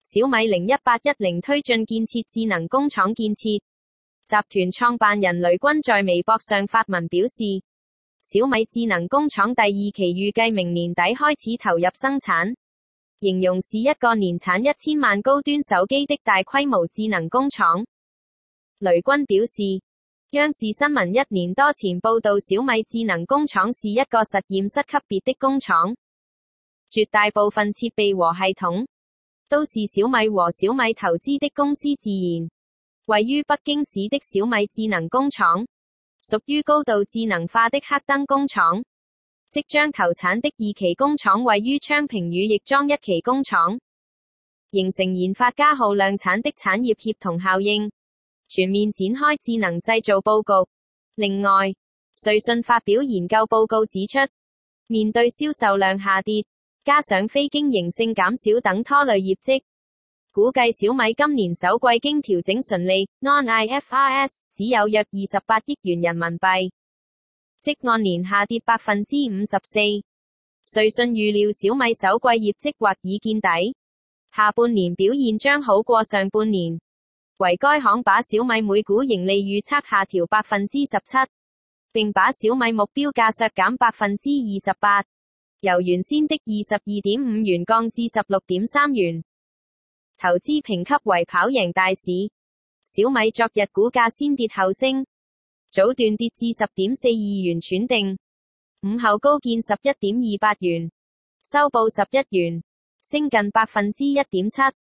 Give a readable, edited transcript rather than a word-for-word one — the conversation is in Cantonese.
小米01810推進建設智能工廠建設。集團創辦人雷軍在微博上發文表示，小米智能工廠第二期預計明年底開始投入生產，形容是一個年產1000萬高端手機的大規模智能工廠。雷軍表示，央視新聞1年多前報道小米智能工廠是一個實驗室級別的工廠，絕大部分設備和系統都是小米和小米投資的公司自研。位於北京市的小米智能工廠，屬於高度智能化的黑燈工廠。即將投產的2期工廠位於昌平與亦莊1期工廠，形成研發加耗量產的產業協同效應，全面展開智能製造佈局。另外，瑞信發表研究報告指出，面對銷售量下跌，加上非經營性減少等拖累業績，估計小米今年首季經調整純利按 IFRS 只有約28億元人民幣，即按年下跌54%。瑞信預料小米首季業績或已見底，下半年表現將好過上半年，為該行把小米每股盈利預測下調17%，並把小米目標價削減28%，由原先的22.5元降至16.3元。投資評級為跑贏大市，小米昨日股價先跌後升，早段跌至10.42元喘定，午後高見11.28元，收報11元，升近1.7%。